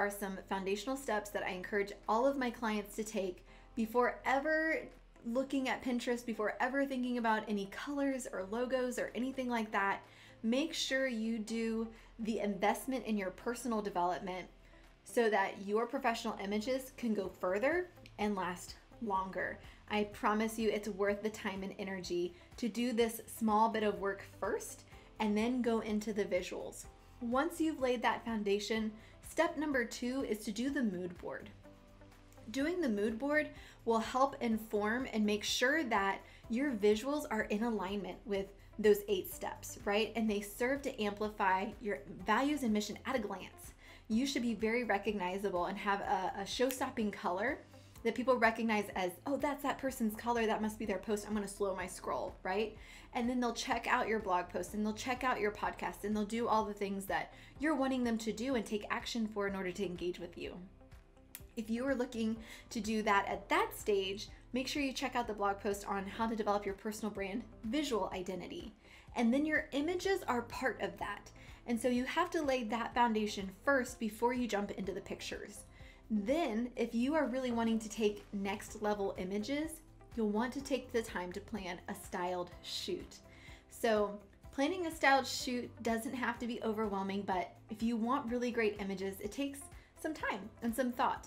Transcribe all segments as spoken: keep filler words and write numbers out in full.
are some foundational steps that I encourage all of my clients to take before ever looking at Pinterest, before ever thinking about any colors or logos or anything like that. Make sure you do the investment in your personal development so that your professional images can go further and last longer. I promise you it's worth the time and energy to do this small bit of work first and then go into the visuals. Once you've laid that foundation, step number two is to do the mood board. Doing the mood board will help inform and make sure that your visuals are in alignment with those eight steps, right? And they serve to amplify your values and mission at a glance. You should be very recognizable and have a, a show-stopping color that people recognize as, oh, that's that person's color, that must be their post, I'm gonna slow my scroll, right? And then they'll check out your blog post and they'll check out your podcast and they'll do all the things that you're wanting them to do and take action for in order to engage with you. If you are looking to do that at that stage, make sure you check out the blog post on how to develop your personal brand visual identity. And then your images are part of that. And so you have to lay that foundation first before you jump into the pictures. Then, if you are really wanting to take next level images, you'll want to take the time to plan a styled shoot. So planning a styled shoot doesn't have to be overwhelming, but if you want really great images, it takes some time and some thought.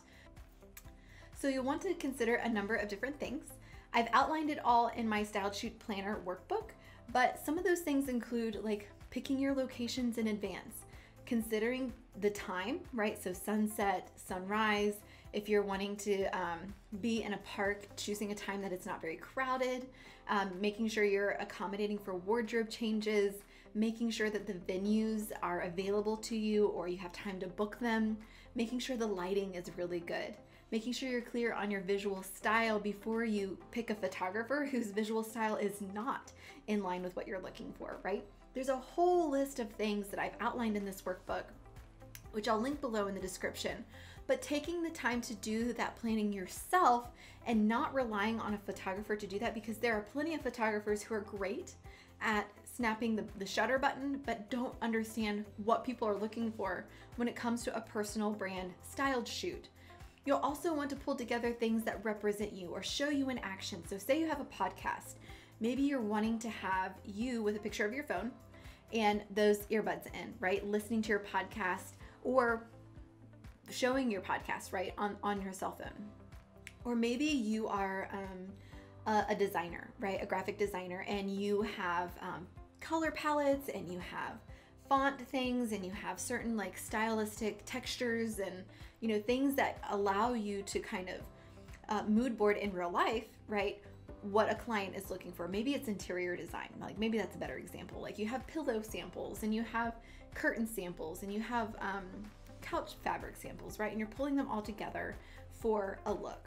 So you'll want to consider a number of different things. I've outlined it all in my Styled Shoot Planner workbook, but some of those things include like picking your locations in advance, considering the time, right? So sunset, sunrise, if you're wanting to um, be in a park, choosing a time that it's not very crowded, um, making sure you're accommodating for wardrobe changes, making sure that the venues are available to you or you have time to book them, making sure the lighting is really good, making sure you're clear on your visual style before you pick a photographer whose visual style is not in line with what you're looking for, right? There's a whole list of things that I've outlined in this workbook, which I'll link below in the description. But taking the time to do that planning yourself and not relying on a photographer to do that, because there are plenty of photographers who are great at snapping the, the shutter button, but don't understand what people are looking for when it comes to a personal brand styled shoot. You'll also want to pull together things that represent you or show you in action. So say you have a podcast. Maybe you're wanting to have you with a picture of your phone and those earbuds in, right? Listening to your podcast or showing your podcast, right, on, on your cell phone. Or maybe you are um, a, a designer, right, a graphic designer, and you have um, color palettes and you have font things and you have certain like stylistic textures and, you know, things that allow you to kind of uh, mood board in real life, right, what a client is looking for. Maybe it's interior design, like maybe that's a better example. Like you have pillow samples and you have curtain samples and you have um, couch fabric samples, right? And you're pulling them all together for a look.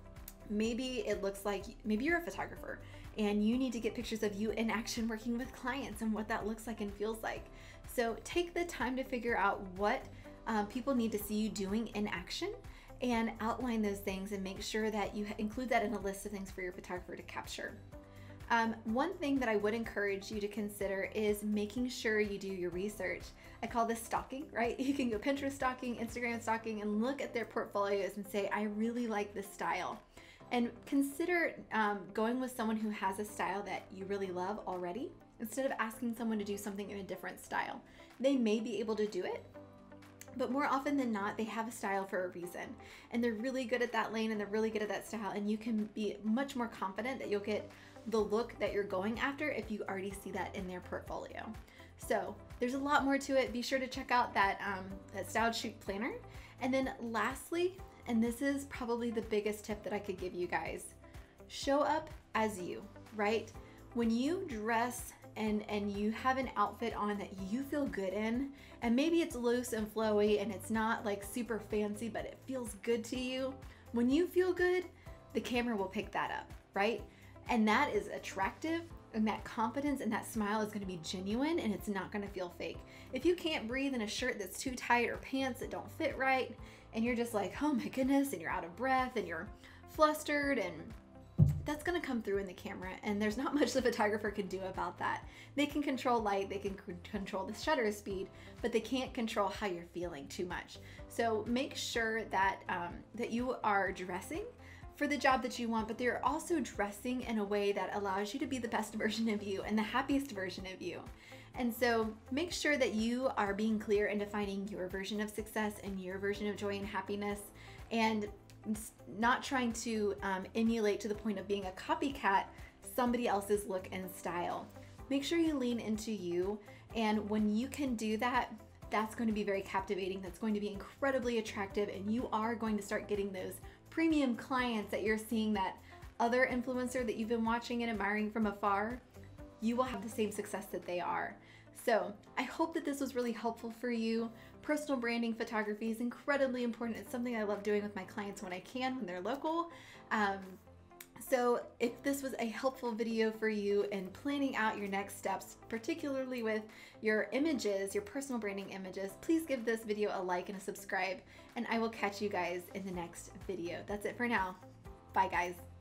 Maybe it looks like, maybe you're a photographer and you need to get pictures of you in action working with clients and what that looks like and feels like. So take the time to figure out what um, people need to see you doing in action and outline those things and make sure that you include that in a list of things for your photographer to capture. Um, one thing that I would encourage you to consider is making sure you do your research. I call this stalking, right? You can go Pinterest stalking, Instagram stalking, and look at their portfolios and say, I really like this style. And consider um, going with someone who has a style that you really love already, instead of asking someone to do something in a different style. They may be able to do it, but more often than not, they have a style for a reason. And they're really good at that lane and they're really good at that style. And you can be much more confident that you'll get the look that you're going after if you already see that in their portfolio. So there's a lot more to it. Be sure to check out that, um, that Styled Shoot Planner. And then lastly, and this is probably the biggest tip that I could give you guys, show up as you, right? When you dress and, and you have an outfit on that you feel good in, and maybe it's loose and flowy and it's not like super fancy, but it feels good to you. When you feel good, the camera will pick that up, right? And that is attractive, and that confidence and that smile is gonna be genuine and it's not gonna feel fake. If you can't breathe in a shirt that's too tight or pants that don't fit right, and you're just like, oh my goodness, and you're out of breath and you're flustered and that's going to come through in the camera, and there's not much the photographer can do about that. They can control light, they can c- control the shutter speed, but they can't control how you're feeling too much. So make sure that um, that you are dressing for the job that you want, but they're also dressing in a way that allows you to be the best version of you and the happiest version of you. And so make sure that you are being clear in defining your version of success and your version of joy and happiness, and not trying to um, emulate to the point of being a copycat somebody else's look and style. Make sure you lean into you, and when you can do that, that's going to be very captivating. That's going to be incredibly attractive, and you are going to start getting those premium clients that you're seeing, that other influencer that you've been watching and admiring from afar. You will have the same success that they are. So I hope that this was really helpful for you. Personal branding photography is incredibly important. It's something I love doing with my clients when I can, when they're local. Um, so if this was a helpful video for you in planning out your next steps, particularly with your images, your personal branding images, please give this video a like and a subscribe, and I will catch you guys in the next video. That's it for now. Bye guys.